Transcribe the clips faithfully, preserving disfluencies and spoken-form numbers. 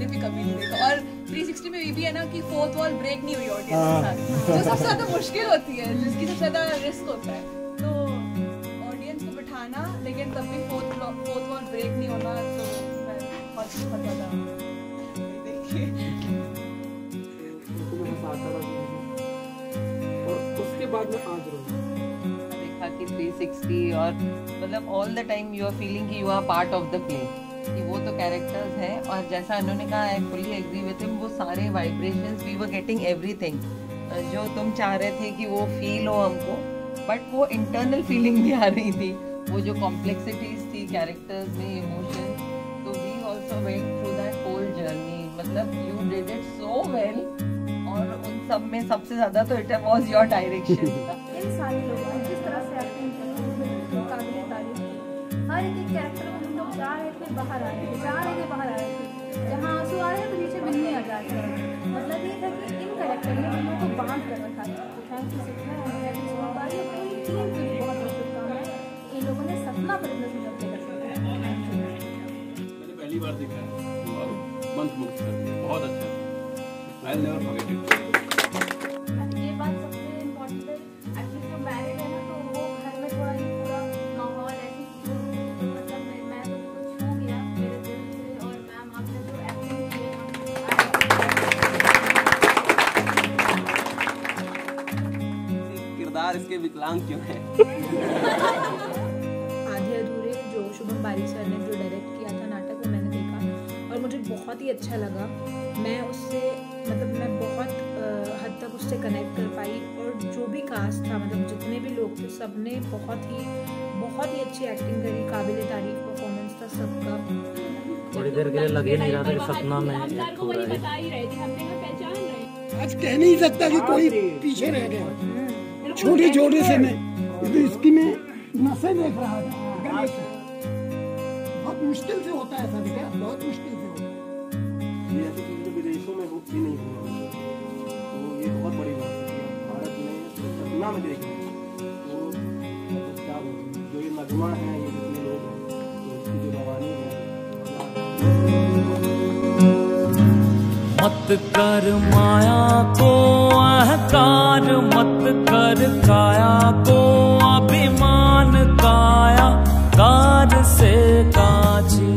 भी कभी नहीं देखा। और थ्री सिक्सटी में ये भी है ना कि फोर्थ वॉल ब्रेक नहीं हुई ऑडियंस के साथ, जो सबसे ज्यादा मुश्किल होती है, जिसकी सबसे ज्यादा रिस्क होता है। तो ऑडियंस को बिठाना लेकिन तब भी फोर्थ फोर्थ वॉल ब्रेक नहीं होना, तो मैं बहुत बहुत ज्यादा देखिए। और उसके बाद में आज देखा कि थ्री सिक्सटी और मतलब all the time you are feeling कि you are part of the play, कि वो तो कैरेक्टर्स हैं। और जैसा उन्होंने कहा, I fully agree with him, वो सारे vibrations we were getting everything जो तुम चाह रहे थे कि वो फील हो हमको, बट वो इंटरनल फीलिंग भी आ रही थी, वो जो कॉम्प्लेक्सिटीज थी कैरेक्टर्स में, इमोशन। तो we also went through that whole journey. मतलब you did it so well, और उन सब में सबसे ज्यादा तो इट वाज योर डायरेक्शन। इन सारे लोगों ने जिस तरह से एक्टिंग की, काबिल तारीफ की। हर एक कैरेक्टर में हम लोग जा रहे थे, बाहर आ रहे थे, जा रहे थे, बाहर आ रहे थे। जहाँ आंसू आ रहे थे नीचे बिल्ली आ जा रही है। मतलब ये था कि इन कैरेक्टर ने हम लोग को बांध कर रखा था। Thank you Sikka and thank you so much. ये पूरी टीम के लिए बहुत बहुत शुभकामनाएं। इन लोगों ने सपना परिंदा से जब कर सकते हैं। मैंने पहली बार देखा है और मंत्रमुग्ध कर दिया, बहुत अच्छा। I will never forget it. ये बात सबसे इम्पोर्टेंट है। एक्चुअली जो मैरिड है ना, तो वो घर में थोड़ा ये पूरा माहौल ऐसी मतलब मैं मैं तो कुछ छू गया मेरे दिल से। और मैम आपने जो एक्टिंग की है, किरदार इसके विकलांग क्यों है? आधे अधूरे जो शुभम बारिक सर ने जो डायरेक्ट किया था नाटक, वो मैंने देखा और मुझे बहुत ही अच्छा लगा। मैं उससे मतलब मैं बहुत आ, हद तक उससे कनेक्ट कर पाई। और जो भी कास्ट था, मतलब जितने भी लोग थे, सब ने बहुत ही बहुत ही अच्छी एक्टिंग करी। काबिल तारीफ परफॉर्मेंस था सबका। थोड़ी देर के लिए लगे नहीं रहा था कि सपना में एक हो रहा है। आज कह नहीं सकता कि कोई पीछे रह गया। छोटे छोटे से मैं इसकी में नशे देख रहा था। बहुत मुश्किल से होता है ऐसा, बेटा बहुत मुश्किल से होता है। ये ऐसी चीज़ तो विदेशों में होती नहीं हुआ, तो ये बहुत बड़ी बात है। भारत में सपना में देखना तो क्या बोलूं, जो ये नगमा है, ये जितने लोग हैं, तो इसकी जो रवानी है। मत कर माया को अहंकार, मत कर काया को अभिमान, काया कार से काची।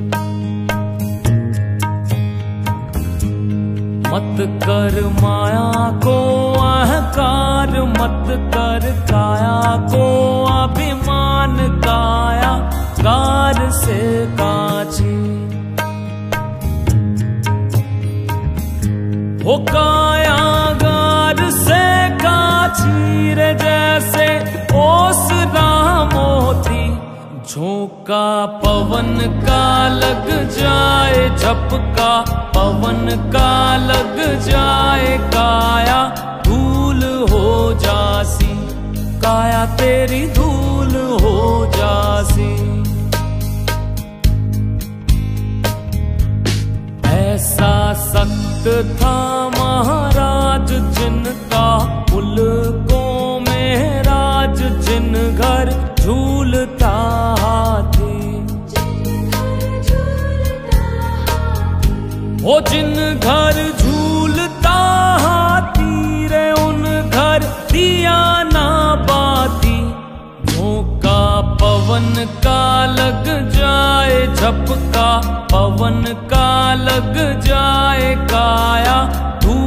मत कर माया को अहंकार, मत कर काया को अभिमान, काया कार से काची। हो कायागार से काची रे जैसे ओसरा मोती, झोंका पवन का लग जाए, झपका पवन का लग जाए, काया धूल हो जासी, काया तेरी धूल हो जासी। ऐसा सख्त था महाराज जिनका मुल्कों में राज, जिन घर झूलता हाथी। वो जिन घर झूलता हाथी रे, उन घर दिया ना बाती। झोंका पवन का लग जाए, झपका पवन का लग जाए, काया धूल